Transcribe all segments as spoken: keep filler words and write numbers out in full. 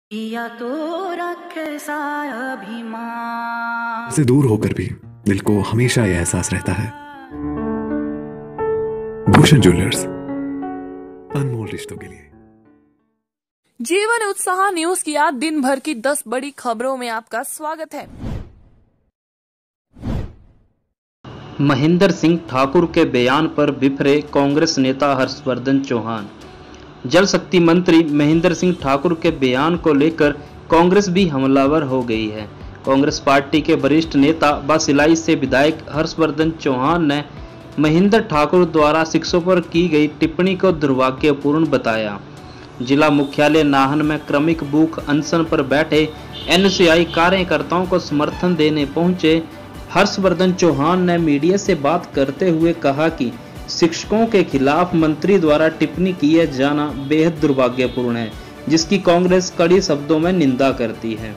या तो रखे अभिमान से दूर होकर भी दिल को हमेशा यह एहसास रहता है, भूषण ज्वेलर्स, अनमोल रिश्तों के लिए। जीवन उत्साह न्यूज की आज दिन भर की दस बड़ी खबरों में आपका स्वागत है। महेंद्र सिंह ठाकुर के बयान पर बिफरे कांग्रेस नेता हर्षवर्धन चौहान। जल शक्ति मंत्री महेंद्र सिंह ठाकुर के बयान को लेकर कांग्रेस भी हमलावर हो गई है। कांग्रेस पार्टी के वरिष्ठ नेता व सिलाई से विधायक हर्षवर्धन चौहान ने महेंद्र ठाकुर द्वारा शिक्षकों पर की गई टिप्पणी को दुर्भाग्यपूर्ण बताया। जिला मुख्यालय नाहन में क्रमिक भूख अनशन पर बैठे एनसीआई कार्यकर्ताओं को समर्थन देने पहुंचे हर्षवर्धन चौहान ने मीडिया से बात करते हुए कहा कि शिक्षकों के खिलाफ मंत्री द्वारा टिप्पणी किया जाना बेहद दुर्भाग्यपूर्ण है, जिसकी कांग्रेस कड़ी शब्दों में निंदा करती है।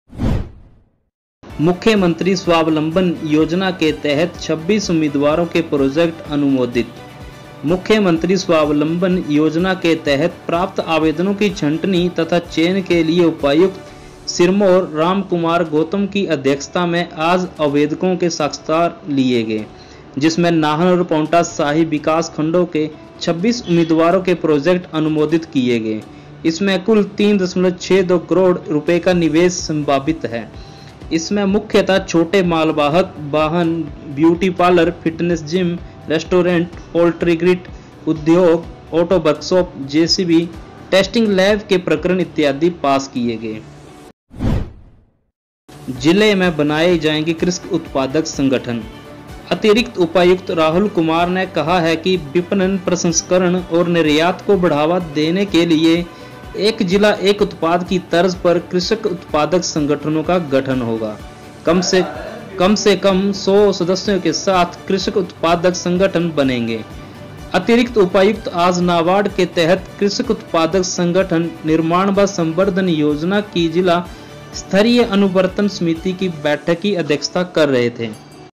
मुख्यमंत्री स्वावलंबन योजना के तहत छब्बीस उम्मीदवारों के प्रोजेक्ट अनुमोदित। मुख्यमंत्री स्वावलंबन योजना के तहत प्राप्त आवेदनों की छंटनी तथा चयन के लिए उपायुक्त सिरमौर राम कुमार गौतम की अध्यक्षता में आज आवेदकों के साक्षात्कार लिए गए, जिसमें नाहन और पांवटा साहिब विकास खंडों के छब्बीस उम्मीदवारों के प्रोजेक्ट अनुमोदित किए गए। इसमें कुल तीन दशमलव छह दो करोड़ रुपए का निवेश संभावित है। इसमें मुख्यतः छोटे मालवाहक वाहन, beauty parlour, fitness gym, restaurant, poultry grid उद्योग, auto workshop, JCB, testing lab के प्रकरण इत्यादि पास किए गए। जिले में बनाए जाएंगे कृषि उत्पादक संगठन। अतिरिक्त उपायुक्त राहुल कुमार ने कहा है कि विपणन, प्रसंस्करण और निर्यात को बढ़ावा देने के लिए एक जिला एक उत्पाद की तर्ज पर कृषक उत्पादक संगठनों का गठन होगा। कम से कम से कम सौ सदस्यों के साथ कृषक उत्पादक संगठन बनेंगे। अतिरिक्त उपायुक्त आज नाबार्ड के तहत कृषक उत्पादक संगठन निर्माण व संवर्धन योजना की जिला स्तरीय अनुवर्तन समिति की बैठक की अध्यक्षता कर रहे थे।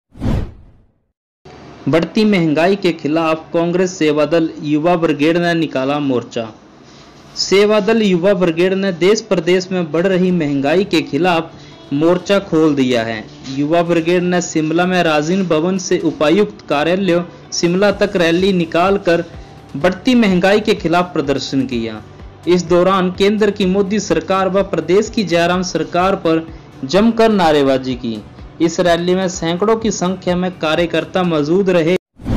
बढ़ती महंगाई के खिलाफ कांग्रेस सेवादल युवा ब्रिगेड ने निकाला मोर्चा। सेवादल युवा ब्रिगेड ने देश प्रदेश में बढ़ रही महंगाई के खिलाफ मोर्चा खोल दिया है। युवा ब्रिगेड ने शिमला में राजीव भवन से उपायुक्त कार्यालय शिमला तक रैली निकालकर बढ़ती महंगाई के खिलाफ प्रदर्शन किया। इस दौरान केंद्र की मोदी सरकार व प्रदेश की जयराम सरकार पर जमकर नारेबाजी की। इस रैली में सैकड़ों की संख्या में कार्यकर्ता मौजूद रहे।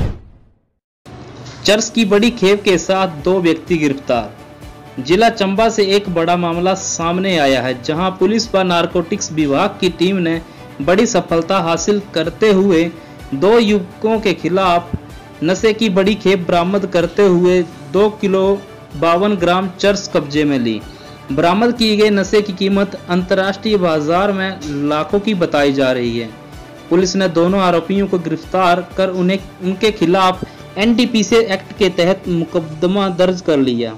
चर्च की बड़ी खेप के साथ दो व्यक्ति गिरफ्तार। जिला चंबा से एक बड़ा मामला सामने आया है, जहां पुलिस व नारकोटिक्स विभाग की टीम ने बड़ी सफलता हासिल करते हुए दो युवकों के खिलाफ नशे की बड़ी खेप बरामद करते हुए दो किलो बावन ग्राम चर्च कब्जे में ली। बरामद की गई नशे की कीमत अंतर्राष्ट्रीय बाजार में लाखों की बताई जा रही है। पुलिस ने दोनों आरोपियों को गिरफ्तार कर उन्हें उनके खिलाफ एनडीपीसी एक्ट के तहत मुकदमा दर्ज कर लिया।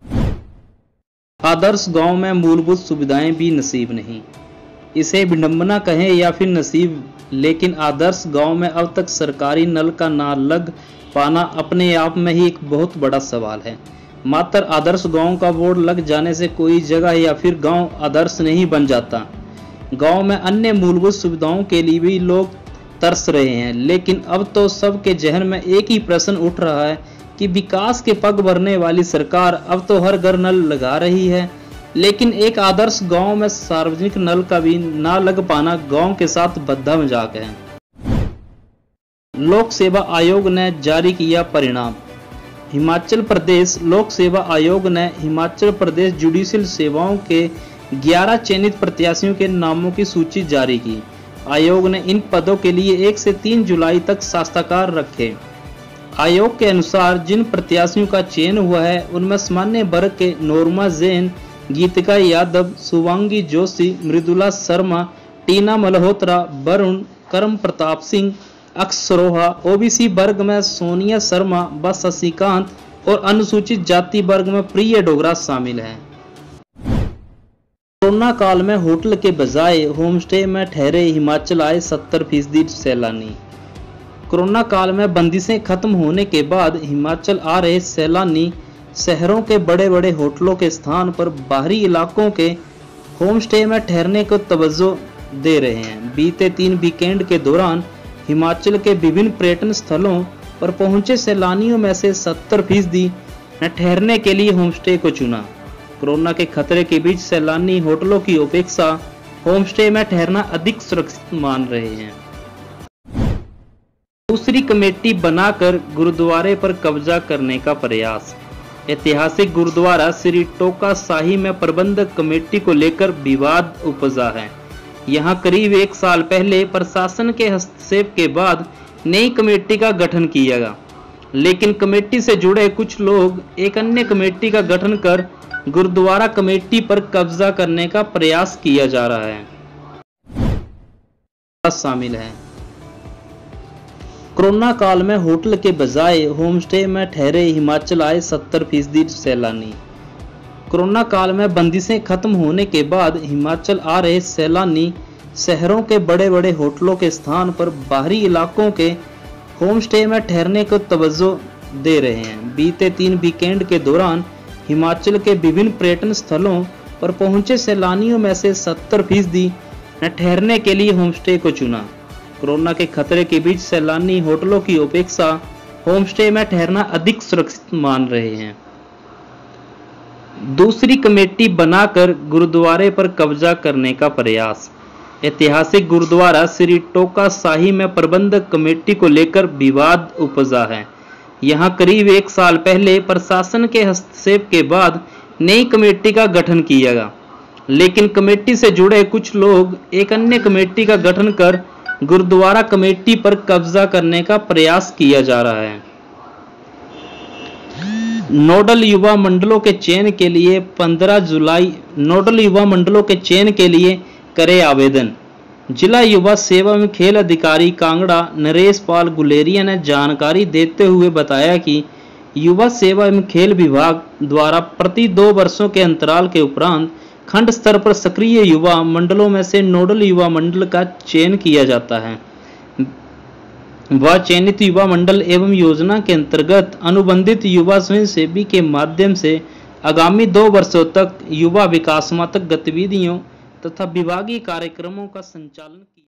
आदर्श गांव में मूलभूत सुविधाएं भी नसीब नहीं। इसे विडंबना कहें या फिर नसीब, लेकिन आदर्श गांव में अब तक सरकारी नल का ना लग पाना अपने आप में ही एक बहुत बड़ा सवाल है। मात्र आदर्श गांव का बोर्ड लग जाने से कोई जगह या फिर गांव आदर्श नहीं बन जाता। गांव में अन्य मूलभूत सुविधाओं के लिए भी लोग तरस रहे हैं, लेकिन अब तो सबके जहन में एक ही प्रश्न उठ रहा है कि विकास के पग भरने वाली सरकार अब तो हर घर नल लगा रही है, लेकिन एक आदर्श गांव में सार्वजनिक नल का भी ना लग पाना गांव के साथ बद्धा मजाक है। लोक सेवा आयोग ने जारी किया परिणाम। हिमाचल प्रदेश लोक सेवा आयोग ने हिमाचल प्रदेश जुडिशियल सेवाओं के ग्यारह चयनित प्रत्याशियों के नामों की सूची जारी की। आयोग ने इन पदों के लिए एक से तीन जुलाई तक साक्षात्कार रखे। आयोग के अनुसार जिन प्रत्याशियों का चयन हुआ है उनमें सामान्य वर्ग के नोरमा जैन, गीतिका यादव, शुभांगी जोशी, मृदुला शर्मा, टीना मल्होत्रा, वरुण, कर्म प्रताप सिंह, अक्षरोहा, ओबीसी वर्ग में सोनिया शर्मा व शशिकांत और अनुसूचित जाति वर्ग में प्रिय डोगरा शामिल हैं। कोरोना काल में होटल के बजाय होमस्टे में ठहरे हिमाचल आए सत्तर फीसदी सैलानी। कोरोना काल में बंदिशें खत्म होने के बाद हिमाचल आ रहे सैलानी शहरों के बड़े बड़े होटलों के स्थान पर बाहरी इलाकों के होम स्टे में ठहरने को तवज्जो दे रहे हैं। बीते तीन वीकेंड के दौरान हिमाचल के विभिन्न पर्यटन स्थलों पर पहुंचे सैलानियों में से सत्तर फीसदी ने ठहरने के लिए होम स्टे को चुना। कोरोना के खतरे के बीच सैलानी होटलों की अपेक्षा होम स्टे में ठहरना अधिक सुरक्षित मान रहे हैं। दूसरी कमेटी बनाकर गुरुद्वारे पर कब्जा करने का प्रयास। ऐतिहासिक गुरुद्वारा श्री टोका शाही में प्रबंधक कमेटी को लेकर विवाद उपजा है। यहां करीब एक साल पहले प्रशासन के हस्तक्षेप के बाद नई कमेटी का गठन किया गया, लेकिन कमेटी से जुड़े कुछ लोग एक अन्य कमेटी का गठन कर गुरुद्वारा कमेटी पर कब्जा करने का प्रयास किया जा रहा है। शामिल है। कोरोना काल में होटल के बजाय होम स्टे में ठहरे हिमाचल आए सत्तर फीसदी सैलानी। कोरोना काल में बंदिशें खत्म होने के बाद हिमाचल आ रहे सैलानी शहरों के बड़े बड़े होटलों के स्थान पर बाहरी इलाकों के होम स्टे में ठहरने को तवज्जो दे रहे हैं। बीते तीन वीकेंड के दौरान हिमाचल के विभिन्न पर्यटन स्थलों पर पहुंचे सैलानियों में से सत्तर फीसदी ने ठहरने के लिए होम स्टे को चुना। कोरोना के खतरे के बीच सैलानी होटलों की अपेक्षा होम स्टे में ठहरना अधिक सुरक्षित मान रहे हैं। दूसरी कमेटी बनाकर गुरुद्वारे पर कब्जा करने का प्रयास। ऐतिहासिक गुरुद्वारा श्री टोका शाही में प्रबंधक कमेटी को लेकर विवाद उपजा है। यहां करीब एक साल पहले प्रशासन के हस्तक्षेप के बाद नई कमेटी का गठन किया गया, लेकिन कमेटी से जुड़े कुछ लोग एक अन्य कमेटी का गठन कर गुरुद्वारा कमेटी पर कब्जा करने का प्रयास किया जा रहा है। नोडल युवा मंडलों के चयन के लिए पंद्रह जुलाई नोडल युवा मंडलों के चयन के लिए करे आवेदन। जिला युवा सेवा में खेल अधिकारी कांगड़ा नरेश पाल गुलेरिया ने जानकारी देते हुए बताया कि युवा सेवा एवं खेल विभाग द्वारा प्रति दो वर्षों के अंतराल के उपरांत खंड स्तर पर सक्रिय युवा मंडलों में से नोडल युवा मंडल का चयन किया जाता है। वह चयनित युवा मंडल एवं योजना के अंतर्गत अनुबंधित युवा स्वयंसेवी के माध्यम से आगामी दो वर्षों तक युवा विकासात्मक गतिविधियों तथा विभागीय कार्यक्रमों का संचालन किया